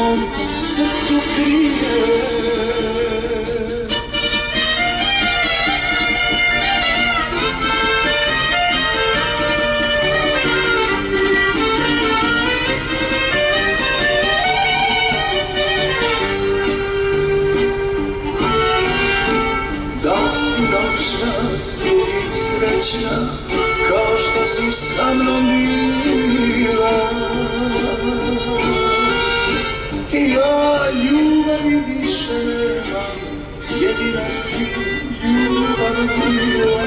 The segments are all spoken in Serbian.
mom srcu krije. Da li si noćas uvijek srećna kao što si sa mnom bila? Ja ljubavi više nemam, jedina si ljubav bila.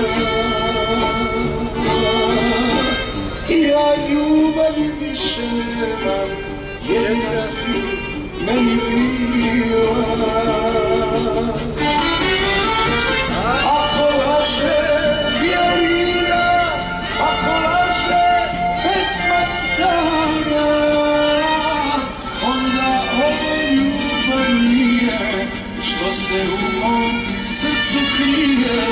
Ja ljubavi više nemam, jedina si meni bila. Ako laže violina, ako laže pesma stara, onda ovo ljubav nije što se u mom srcu krije.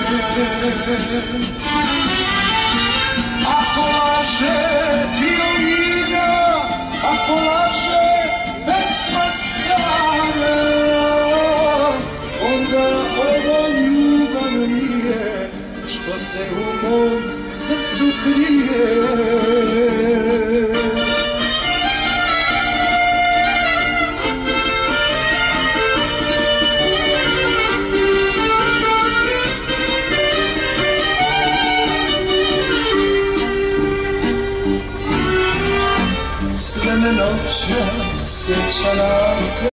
Ako laže violina, ako laže pesma stara, onda ovo ljubav nije što se u mom srcu krije. Sve me noćna sjeća na te.